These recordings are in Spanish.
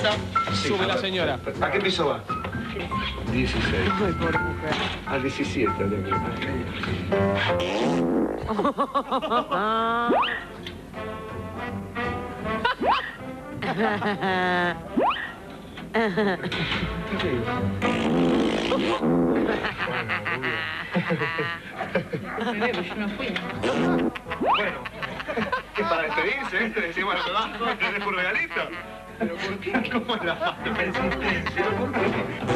Sí, sube la señora. ¿A qué piso va? 16. Ay, pobre mujer. Al 17 habría que ir. Yo no fui. Bueno, que para despedirse, ¿viste? Decimos, bueno, me vas, ¿te dejo un regalito? ¿Pero por qué? ¿Cómo es la persistencia? ¿Pero por qué?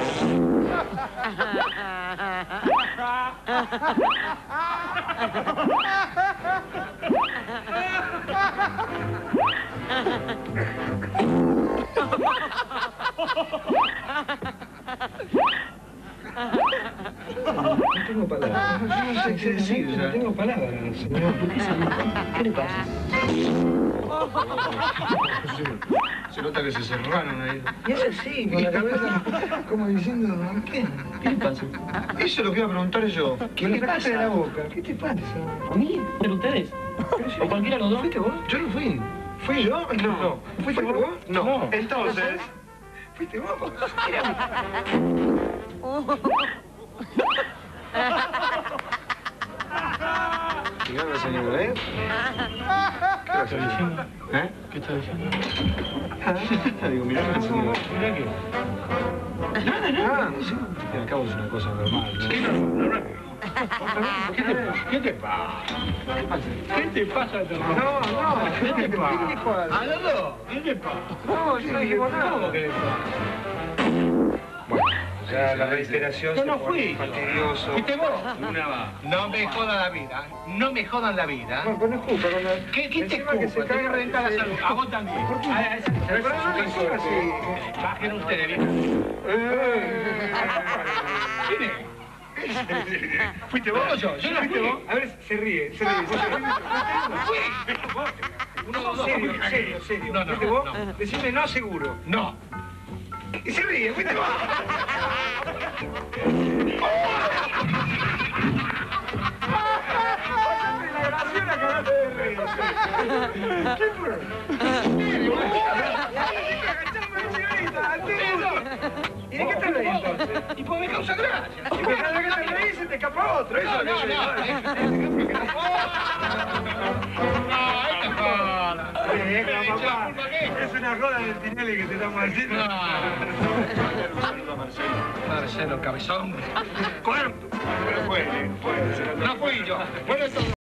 No tengo palabras. No sé qué decir. No tengo palabras, señor. ¿Por qué se enoja? ¿Qué le pasa? Se nota que se cerraron ahí. Y es así, con la cabeza como diciendo, ¿qué? ¿Qué le pasa? Eso es lo que iba a preguntar yo. ¿Qué le pasa de la boca? ¿Qué te pasa? ¿A mí? ¿De ustedes? ¿O cualquiera de los dos? ¿Fuiste vos? Yo no fui. ¿Fui yo? No. ¿Fuiste vos? No. Entonces... ¿Fuiste vos? Mirá la señora, ¿eh? ¿Qué está diciendo? ¿Eh? ¿Qué está diciendo? Digo, mirá la señora. Mirá que... Ah, sí. Al cabo es una cosa normal, ¿no? ¿Qué no? ¿Qué te pasa? ¿Qué te pasa? ¿Qué te pasa? No. ¿Qué te pasa? ¿Qué dijo algo? ¿A los dos? ¿Qué te pasa? No, yo no dije nada. ¿Cómo que le pasa? Bueno, ya la reiteración Yo se no pone fui. fastidioso. ¿Fuiste vos? Una va. No me jodan la vida. No me jodan la vida. Bueno, pues no escupa. ¿Qué te encima que se escupa? Te voy a caga reventar la salud. A vos también. ¿Por qué? Pero Pero no le digas así. bajen ustedes, vieja. ¿Quién es? ¿Fuiste vos o yo? Yo no fui. A ver, se ríe. Uno, dos, dos. Serio. No, ¿Fuiste vos? no. Decime no seguro. No. Y se ríe, ¿fuiste vos? Pasaste la grabación, la cagaste de reír. ¿Qué fue? ¿Y de qué te reís entonces? Y pues me causa gracia. Y pues cada vez que te reís se te escapa otro. Eso es lo que se papá. Es una joda del Tinelli que te estamos haciendo. Marcelo Cabezón. Pero puede. No fui yo. Bueno,